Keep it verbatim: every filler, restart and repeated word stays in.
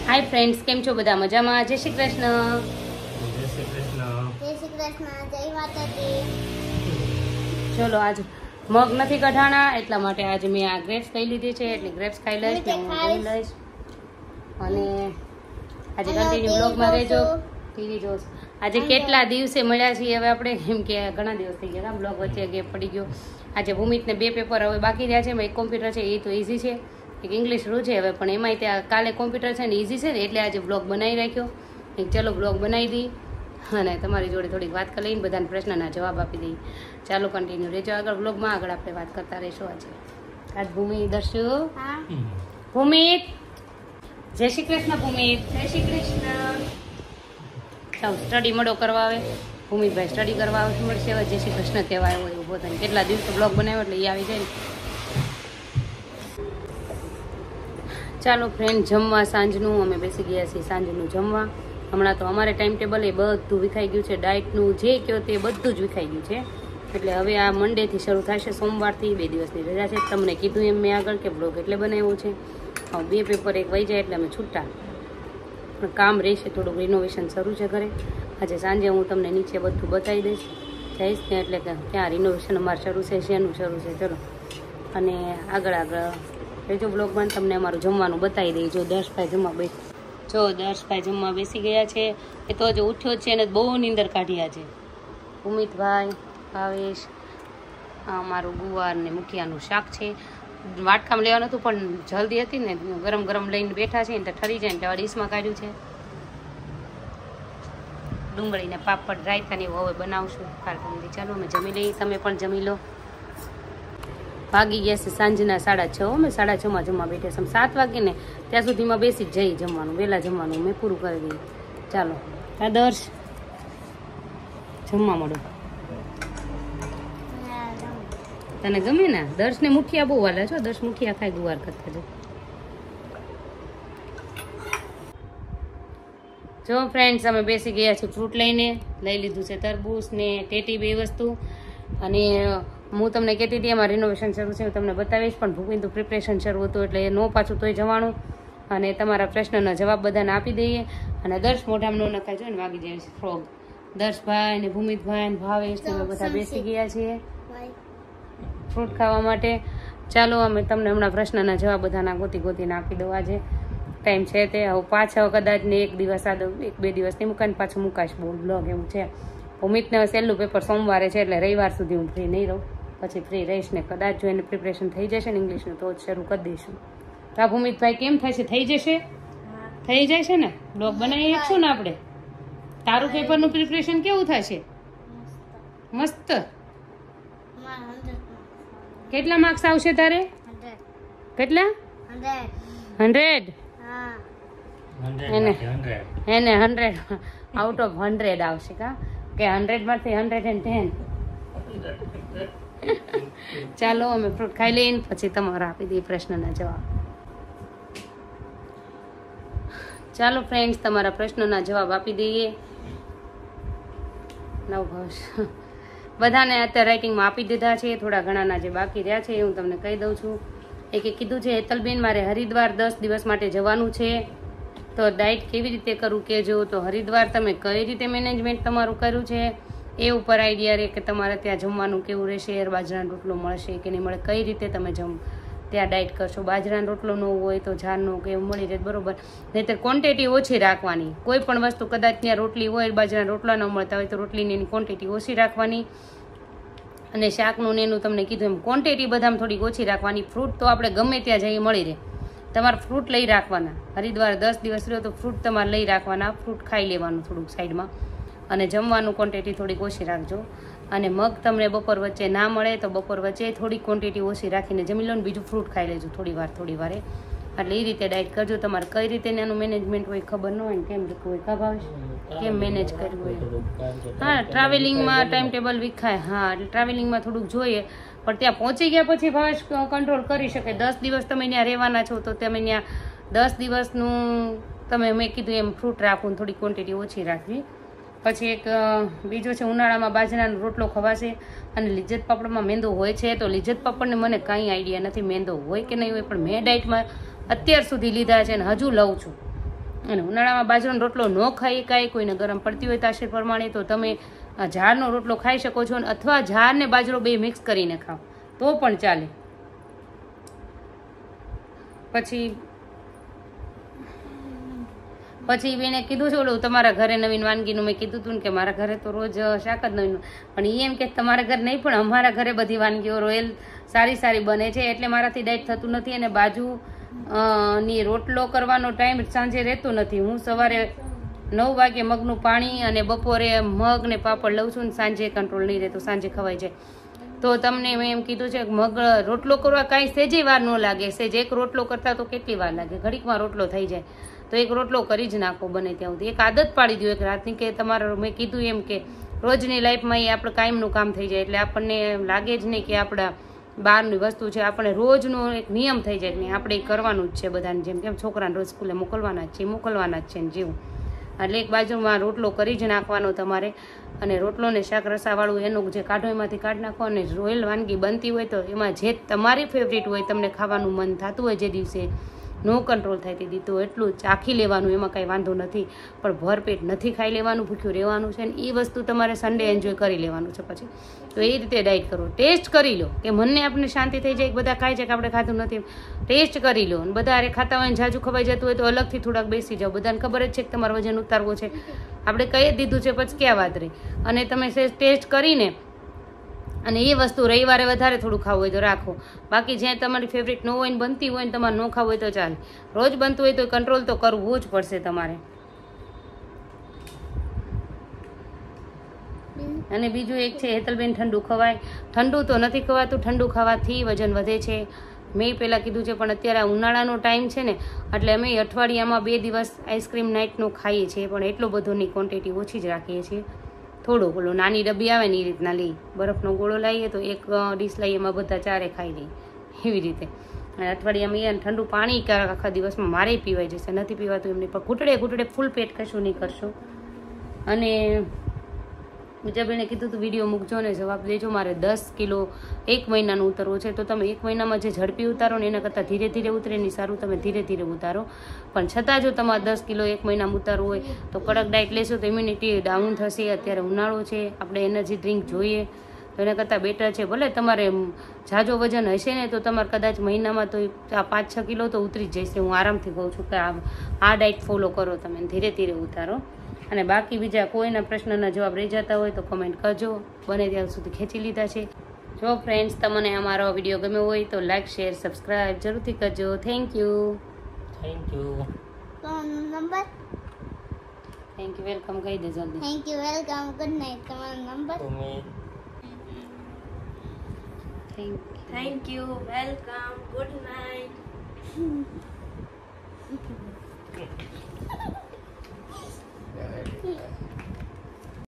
Hi friends, કેમ છો બધા? મજામાં? જય શ્રી કૃષ્ણ. જય શ્રી કૃષ્ણ. જય શ્રી કૃષ્ણ. જય માતાજી. ચલો, આજ મગ નથી કઢાણા એટલા માટે આજે મેં આ ગ્રેપ્સ ખાઈ લીધી છે, એટલે ગ્રેપ્સ ખાઈ લઈશ ને હું દહીં લઈશ. અને આજે કન્ટિન્યુ બ્લોગમાં રહેજો, ટીવી જોશ. આજે કેટલા દિવસે મળ્યા છીએ હવે આપણે, કેમ કે ઘણા દિવસ થઈ ગયા બ્લોગ વચ્ચે ગેપ પડી ગયો. આજે ભૂમિતને બે પેપર હવે બાકી રહ્યા છે. એક કોમ્પ્યુટર છે એ તો ઇઝી છે, એક ઇંગ્લિશ રૂ છે હવે, પણ એમાંય ત્યાં કાલે કોમ્પ્યુટર છે ને ઇઝી છે ને એટલે આજે બ્લોગ બનાવી રાખ્યો. એક ચલો બ્લોગ બનાવી દઈ અને તમારી જોડે થોડીક વાત કરી લઈને બધાના પ્રશ્નના જવાબ આપી દઈએ. ચાલો કન્ટિન્યુ રહેજો આગળ બ્લોગમાં, આગળ આપણે વાત કરતા રહીશું. આજે આજ ભૂમિ દર્શુ ભૂમિત, જય શ્રી કૃષ્ણ. ભૂમિત જય શ્રી કૃષ્ણ. ચાલો સ્ટડી મળો કરવા આવે. ભૂમિતભાઈ સ્ટડી કરવા આવે મળશે હવે. જય શ્રી કૃષ્ણ કહેવાય હોય ઉભો થાય, કેટલા દિવસો બ્લોગ બનાવ્યો એટલે એ આવી જાય ને. ચાલો ફ્રેન્ડ, જમવા સાંજનું અમે બેસી ગયા છીએ. સાંજનું જમવા હમણાં તો અમારે ટાઈમ ટેબલ એ બધું વિખાઈ ગયું છે. ડાયટનું જે કહો તે બધું જ વિખાઈ ગયું છે. એટલે હવે આ મંડેથી શરૂ થશે, સોમવારથી બે દિવસની રજા છે. તમને કીધું એમ મેં આગળ કે બ્લોગ એટલે બનાવ્યું છે. બે પેપર એક વહી જાય એટલે અમે છૂટા. પણ કામ રહેશે, થોડુંક રિનોવેશન શરૂ છે ઘરે. આજે સાંજે હું તમને નીચે બધું બતાવી દઈશ, જઈશ ને એટલે કે ક્યાં રિનોવેશન અમારે શરૂ છે, શેનું શરૂ છે. ચલો, અને આગળ આગળ રેજો બ્લોગમાં. તમને અમારું જમવાનું બતાવી દઈએ. જો દર્શભાઈ જમવા બેસ જો દર્શભાઈ જમવા બેસી ગયા છે. એ તો હજુ ઉઠ્યો જ છે અને બહુ નીંદર કાઢ્યા છે. ઉમિતભાઈ, ભાવેશ, આ અમારું ગુવાર ને મુખિયાનું શાક છે. વાટકામાં લેવાનું હતું પણ જલ્દી હતી ને, ગરમ ગરમ લઈને બેઠા છે ને તો ઠરી જાય ને ડીશમાં કાઢ્યું છે. ડુંગળીને પાપડ રાયતા ને એવું હવે બનાવશું કારકુંદી. ચાલો અમે જમી લઈએ, તમે પણ જમી લો. વાગી ગયા છે સાંજના સાડા છ. અમે સાડા છ માં જમવા બેઠા છે. સાત વાગે ને ત્યાં સુધીમાં બેસી જ જઈ જમવાનું, વહેલા જમવાનું મેં પૂરું કરી દઈએ. ચાલો આદર્શ જમવા મળો. તને ગમે ને? દર્શને મુઠિયા બહુ વાલા છો. દર્શ મુઠિયા ખાય ગુવાર કરતા જો. જો ફ્રેન્ડ્સ, અમે બેસી ગયા છીએ ફ્રૂટ લઈને. લઈ લીધું છે તરબૂચ ને ટેટી, બે વસ્તુ. અને હું તમને કહેતી હતી એમાં રિનોવેશન શરૂ છે, હું તમને બતાવીશ. પણ ભૂપિનું પ્રિપરેશન શરૂ હતું એટલે નો પાછું તોય જવાનું. અને તમારા પ્રશ્નના જવાબ બધાને આપી દઈએ. અને દર્શ મોઢામાં ન નખાય, જો ને વાગી જાય છે ફ્રોગ. દર્શભાઈ ને ભૂમિતભાઈ ને ભાવેશ ને બધા બેસી ગયા છીએ ફ્રૂટ ખાવા માટે. ચાલો અમે તમને હમણાં પ્રશ્નના જવાબ બધાના ગોતી ગોતીને આપી દઉં. આજે ટાઈમ છે તે હવે પાછા કદાચ ને એક દિવસ આ એક બે દિવસ નહીં મુકાય ને પાછું મુકાશ બહુ બ્લોગ એવું છે. ભૂમિતને સહેલું પેપર સોમવારે છે એટલે રવિવાર સુધી હું ફ્રી નહીં રહું, પછી ફ્રી રહીશ ને કદાચ જો એને પ્રિપરેશન થઈ જશે ને ઇંગ્લિશનું તો જ શરૂ કરી દઈશું. હા ભૂમિતભાઈ, કેમ થશે? થઈ જશે? થઈ જાય છે ને? બ્લોગ બનાવી શકશું ને આપણે? તારું પેપરનું પ્રિપરેશન કેવું થશે? મસ્ત. કેટલા માર્ક્સ આવશે તારે? કેટલા? હંડ્રેડ. એને એને હંડ્રેડ આઉટ ઓફ હંડ્રેડ આવશે કા કે હંડ્રેડ માંથી હંડ્રેડ એન્ડ ટેન. ચાલો અમે ફ્રૂટ ખાઈ લઈને પછી તમારા આપી દઈએ પ્રશ્નના જવાબ. ચાલો ફ્રેન્ડ્સ, તમારા પ્રશ્નોના જવાબ આપી દઈએ. નવ ભાષ બધાને અત્યારે રાઇટિંગમાં આપી દીધા છે. થોડા ઘણાના જે બાકી રહ્યા છે એ હું તમને કહી દઉં છું. એક એક કીધું છે હેતલબેન, મારે હરિદ્વાર દસ દિવસ માટે જવાનું છે, તો ડાયટ કેવી રીતે કરવું કહેજો. તો હરિદ્વાર તમે કઈ રીતે મેનેજમેન્ટ તમારું કર્યું છે એ ઉપર આઈડિયા રહે કે તમારે ત્યાં જમવાનું કેવું રહેશે, બાજરાનો રોટલો મળશે કે નહીં મળે, કઈ રીતે તમે જમ ત્યાં ડાયટ કરશો. બાજરાનો રોટલો ન હોય તો ઝારનો કે એવું મળી રહે બરોબર. નહીંતર ક્વોન્ટિટી ઓછી રાખવાની. કોઈ પણ વસ્તુ કદાચ ત્યાં રોટલી હોય, બાજરાના રોટલા ન મળતા હોય તો રોટલીની એની ક્વોન્ટિટી ઓછી રાખવાની. અને શાકનું ને એનું તમને કીધું એમ ક્વોન્ટિટી બધામાં થોડીક ઓછી રાખવાની. ફ્રૂટ તો આપણે ગમે ત્યાં જઈએ મળી રહે, તમારે ફ્રૂટ લઈ રાખવાના. હરિદ્વાર દસ દિવસ રહ્યો તો ફ્રૂટ તમારે લઈ રાખવાના, ફ્રૂટ ખાઈ લેવાનું થોડુંક સાઈડમાં. અને જમવાનું ક્વોન્ટિટી થોડીક ઓછી રાખજો. અને મગ તમને બપોર વચ્ચે ના મળે તો બપોર વચ્ચે થોડીક ક્વોન્ટિટી ઓછી રાખીને જમી લો ને બીજું ફ્રૂટ ખાઈ લેજો થોડી વાર થોડી વારે. એટલે એ રીતે ડાયટ કરજો. તમારે કઈ રીતે એનું મેનેજમેન્ટ હોય ખબર ન હોય ને કેમ રીતનું હોય ખબર કેમ મેનેજ કરવું હોય. હા, ટ્રાવેલિંગમાં ટાઈમ ટેબલ વિખાય. હા, એટલે ટ્રાવેલિંગમાં થોડુંક જોઈએ, પણ ત્યાં પહોંચી ગયા પછી ભાવેશ કંટ્રોલ કરી શકે. દસ દિવસ તમે ત્યાં રહેવાના છો તો તમે ત્યાં દસ દિવસનું તમે મેં કીધું એમ ફ્રૂટ રાખવું, થોડી ક્વોન્ટિટી ઓછી રાખવી. પછી એક બીજો છે ઉનાળામાં બાજરાનો રોટલો ખવાશે અને લિજ્જત પાપડમાં મેંદો હોય છે. તો લિજ્જત પાપડને મને કાંઈ આઈડિયા નથી મેંદો હોય કે નહીં હોય, પણ મેં ડાયટમાં અત્યાર સુધી લીધા છે અને હજુ લઉં છું. અને ઉનાળામાં બાજરાનો રોટલો ન ખાઈ કાંઈ કોઈને ગરમ પડતી હોય તાસીર પ્રમાણે તો તમે ઝાડનો રોટલો ખાઈ શકો છો, અથવા ઝાડ ને બાજરો બે મિક્સ કરીને ખાઓ તો પણ ચાલે. પછી પછી બેને કીધું છે ઓલું તમારા ઘરે નવીન વાનગીનું મેં કીધું હતું ને કે મારા ઘરે તો રોજ શાક જ નવીન, પણ એ એમ કે તમારા ઘરે નહીં પણ અમારા ઘરે બધી વાનગીઓ રોયલ સારી સારી બને છે, એટલે મારાથી ડાયટ થતું નથી. અને બાજુ ની રોટલો કરવાનો ટાઈમ સાંજે રહેતો નથી. હું સવારે નવ વાગે મગનું પાણી અને બપોરે મગ ને પાપડ લઉં છું, ને સાંજે કંટ્રોલ નહીં રહેતો, સાંજે ખવાય છે. તો તમને મેં એમ કીધું છે કે મગ રોટલો કરવા કાંઈ સેજે વાર ન લાગે. સેજ એક રોટલો કરતા તો કેટલી વાર લાગે, ઘડીકમાં રોટલો થઈ જાય. તો એક રોટલો કરી જ નાખો બને ત્યાં સુધી. એક આદત પાડી દો એક રાતની કે તમારે મેં કીધું એમ કે રોજની લાઈફમાં એ આપણે કાયમનું કામ થઈ જાય, એટલે આપણને લાગે જ નહીં કે આપણા બહારની વસ્તુ છે. આપણે રોજનો એક નિયમ થઈ જાય કે આપણે કરવાનું જ છે બધાને, જેમ કેમ છોકરાને રોજ સ્કૂલે મોકલવાના જ છે, મોકલવાના જ છે ને જેવું. એટલે એક બાજુમાં રોટલો કરી જ નાખવાનો તમારે, અને રોટલો ને શાક રસાવાળું એનું જે કાઢો એમાંથી કાઢી નાખો. અને રોયલ વાનગી બનતી હોય તો એમાં જે તમારી ફેવરિટ હોય, તમને ખાવાનું મન થતું હોય જે દિવસે નો કંટ્રોલ થાય તે તો એટલું ચાખી લેવાનું, એમાં કાંઈ વાંધો નથી. પણ ભરપેટ નથી ખાઈ લેવાનું, ભૂખ્યું રહેવાનું છે. ને એ વસ્તુ તમારે સન્ડે એન્જોય કરી લેવાનું છે. પછી તો એ રીતે ડાયટ કરો, ટેસ્ટ કરી લો કે મનને આપણે શાંતિ થઈ જાય. બધા ખાય છે કે આપણે ખાધું નથી, ટેસ્ટ કરી લો. અને બધા અરે ખાતા હોય ને જાજુ ખવાઈ જતું હોય તો અલગથી થોડાક બેસી જાઓ. બધાને ખબર જ છે કે તમારું વજન ઉતારવો છે, આપણે કહી જ દીધું છે, પછી ક્યાં વાત રહી. અને તમે ટેસ્ટ કરીને અને એ વસ્તુ રવિવારે વધારે થોડું ખાવું હોય તો રાખો. બાકી જ્યાં તમારી ફેવરિટ ન હોય ને બનતી હોય ને તમારે ન ખાવું હોય તો ચાલે. રોજ બનતું હોય તો કંટ્રોલ તો કરવું જ પડશે તમારે. અને બીજું એક છે હેતલબેન, ઠંડુ ખવાય. ઠંડુ તો નથી ખવાતું, ઠંડુ ખાવાથી વજન વધે છે. મેં પહેલાં કીધું છે, પણ અત્યારે ઉનાળાનો ટાઈમ છે ને, એટલે અમે અઠવાડિયામાં બે દિવસ આઈસ્ક્રીમ નાઇટનો ખાઈએ છીએ, પણ એટલો બધોની ક્વોન્ટિટી ઓછી જ રાખીએ છીએ. થોડો ગોળો નાની ડબ્બી આવે ને એ રીતના લઈ, બરફનો ગોળો લાવીએ તો એક ડીશ લઈએ, એમાં બધા ચારે ખાઈ લઈએ એવી રીતે. અને અઠવાડિયામાં એ ઠંડુ પાણી આખા દિવસમાં મારે પીવાઈ જશે, નથી પીવાતું એમની પણ ઘૂંટડે ઘૂંટડે ફૂલ પેટ કશું નહીં કરશો. અને બીજા બેને કીધું તું વિડીયો મૂકજો ને જવાબ દેજો. મારે દસ કિલો એક મહિનાનું ઉતરવું છે, તો તમે એક મહિનામાં જે ઝડપી ઉતારો ને એના કરતાં ધીરે ધીરે ઉતરે એની સારું તમે ધીરે ધીરે ઉતારો. પણ છતાં જો તમારે દસ કિલો એક મહિનામાં ઉતારવું હોય તો કડક ડાયટ લેશો તો ઇમ્યુનિટી ડાઉન થશે. અત્યારે ઉનાળો છે, આપણે એનર્જી ડ્રિંક જોઈએ, તો એના કરતાં બેટર છે. ભલે તમારે ઝાઝો વજન હશે ને તો તમારે કદાચ મહિનામાં તો આ પાંચ છ કિલો તો ઉતરી જ જશે. હું આરામથી કહું છું કે આ આ ડાયટ ફોલો કરો તમે, ધીરે ધીરે ઉતારો. અને બાકી બીજા કોઈના પ્રશ્નના જવાબ રહી જતા હોય તો કમેન્ટ કરજો, બને ત્યાં સુધી ખેંચી લીધા છે. જો ફ્રેન્ડ્સ તમને અમારો વિડીયો ગમ્યો હોય તો લાઈક શેર સબસ્ક્રાઈબ જરૂરથી કરજો. Thank you thank you. તમારો નંબર? થેન્ક યુ, વેલકમ કહી દે જલ્દી. Thank you, welcome, good night. તમારો નંબર? તમે thank Thank you. Welcome. Good night.